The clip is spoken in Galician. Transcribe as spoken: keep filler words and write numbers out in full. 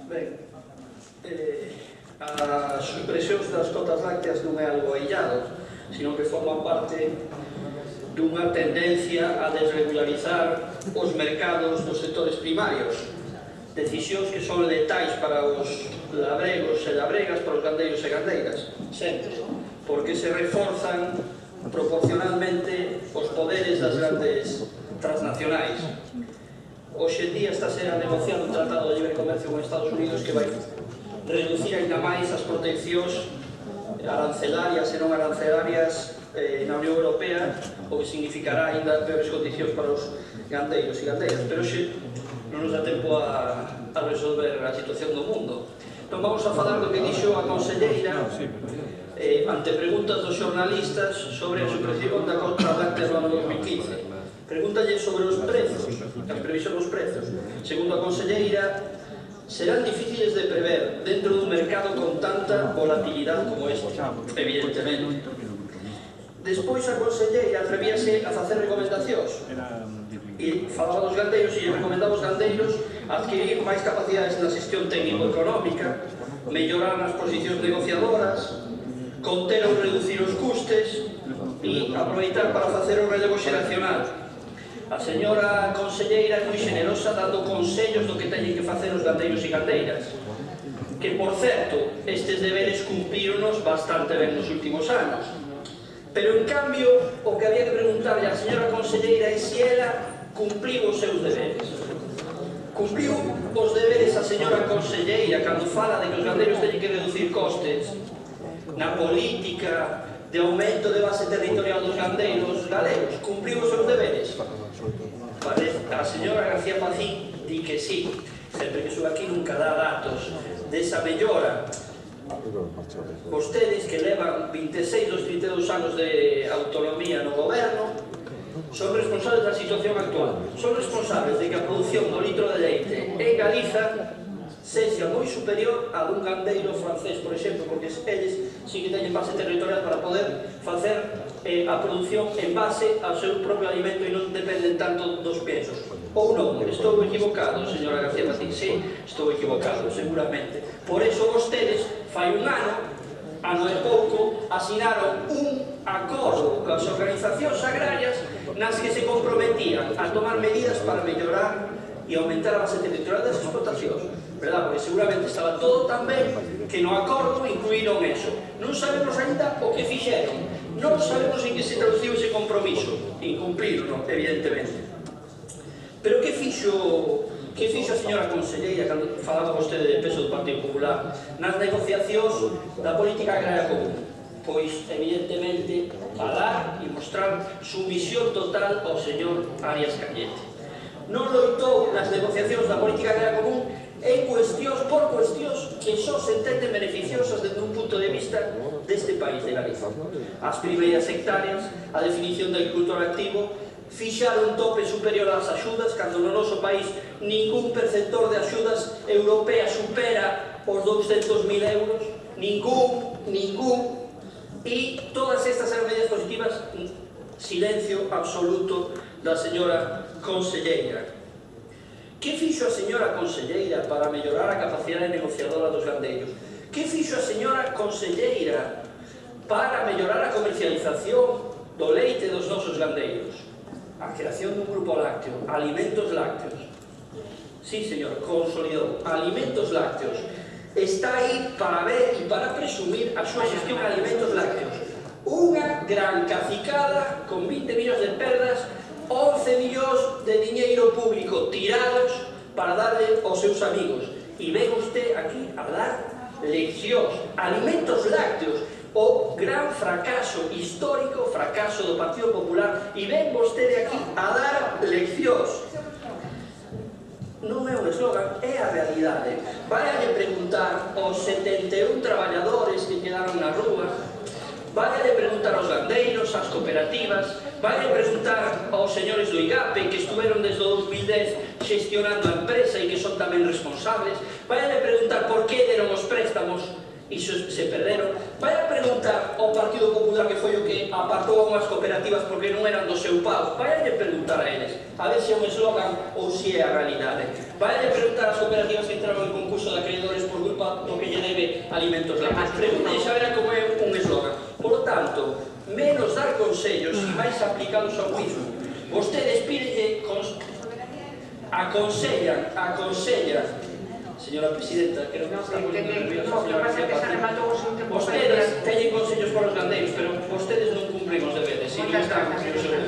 Ben, eh, a supresión das cotas lácteas non é algo aillado, sino que forma parte dunha tendencia a desregularizar os mercados dos sectores primarios, decisións que son letais para os labregos e labregas, para os gandeiros e gandeiras, sempre, porque se reforzan proporcionalmente os poderes das grandes transnacionais. Hoxe en día está a ser negociado un tratado de libre comercio con Estados Unidos que vai reducir ainda máis as proteccións arancelarias e non arancelarias eh, na Unión Europea, o que significará ainda peores condicións para os gandeiros e gandeiras, pero hoxe non nos dá tempo a, a resolver a situación do mundo. Entón vamos a falar do que dixo a conselleira eh, ante preguntas dos xornalistas sobre a supresión da cota láctea no ano dos mil quince. Pregúntalle sobre os prezos, as previsión dos prezos. Segundo a conselleira, serán difíciles de prever dentro dun mercado con tanta volatilidade como este, evidentemente. Despois a conselleira atrevíase a facer recomendacións e falaba dos gandeiros e recomendaba aos gandeiros adquirir máis capacidades na xestión técnico-económica, mellorar nas posicións negociadoras, conter ou reducir os custes e aproveitar para facer o relevo xeracional. A señora conselleira é moi generosa dando consellos do que teñen que facer os gandeiros e gandeiras, que, por certo, estes deberes cumprironos bastante ben nos últimos anos. Pero, en cambio, o que había que preguntarle á señora conselleira é se ela cumpriu os seus deberes. Cumpriu os deberes a señora conselleira cando fala de que os gandeiros teñen que reducir costes na política de aumento de base territorial dos gandeiros galegos? Cumpriu os seus deberes? A señora García Pacín di que sí, sempre que sube aquí nunca dá datos desa mellora. Vostedes que levan vinte e seis dos trinta e dous anos de autonomía no goberno son responsables da situación actual, son responsables de que a produción do litro de leite en Galiza sexa moi superior a dun gandeiro francés, por exemplo, porque eles sí que teñen base territorial para poder facer eh, a produción en base ao seu propio alimento e non dependen tanto dos pesos. Ou non, estou equivocado, señora García Pacín, sí, estou equivocado, seguramente. Por eso vostedes, fai un ano, ano e pouco, asinaron un acordo coas organizacións agrarias nas que se comprometían a tomar medidas para mellorar e aumentar a base territorial das explotacións, verdad? Porque seguramente estaba todo tan ben que no acordo incluíron eso. Non sabemos ainda o que fixeron, non sabemos en que se traduciu ese compromiso, incumplirlo, evidentemente. Pero que fixo, que fixo a señora conselleira cando falaba vostede de peso do Partido Popular nas negociacións da política agraria común? Pois, evidentemente, falar e mostrar sumisión total ao señor Arias Cañete. Non loitou nas negociacións da política agraria común en cuestións por cuestións que só se entenden beneficiosas desde un punto de vista deste país de Galiza. As primeiras hectáreas, a definición do agricultor activo, fixar un tope superior ás axudas, cando no noso país ningún perceptor de axudas europeas supera os douscentos mil euros, ningún, ningún, e todas estas eran medidas positivas, silencio absoluto da señora conselleira. Que fixo a señora conselleira para mellorar a capacidade negociadora dos gandeiros? Que fixo a señora conselleira para mellorar a comercialización do leite dos nosos gandeiros? A creación dun grupo lácteo, Alimentos Lácteos. Sí, señor, consolidou, Alimentos Lácteos. Está aí para ver e para presumir a súa xestión de Alimentos Lácteos. Unha gran cacicada con vinte millóns de perdas, once millóns de diñeiro público tirados para darle aos seus amigos. E ven usted aquí a dar leccións. Alimentos Lácteos, o gran fracaso histórico, fracaso do Partido Popular, e ven vostede aquí a dar leccións. Non é un eslogan, é a realidade. Vai a preguntar aos setenta e un traballadores que quedaron na rúa, vai a preguntar aos gandeiros, ás cooperativas, vai a preguntar aos señores do IGAPE que estuveron desde o dos mil dez xestionando a empresa e que son tamén responsables, vai a preguntar por que deron os préstamos e se perderon, vai a preguntar ao Partido Popular que foi o que apartou a unhas cooperativas porque non eran do seu pau, vai a preguntar a eles a ver se é un eslogan ou se é a realidade, vai a preguntar ás cooperativas que entraron en concurso concurso de acreedores por culpa do que lle debe alimentos lácteos. Pregúntale xa verá como é un eslogan. Por lo tanto, menos dar consellos e máis aplicados ao mismo. Vostedes pídenlle aconsellan, aconsellan, señora presidenta, que non me está poniendo nerviosa, señora presidenta. Vostedes teñen consellos para os gandeiros, pero vostedes non cumplen os deberes, e non están cumplindo os seus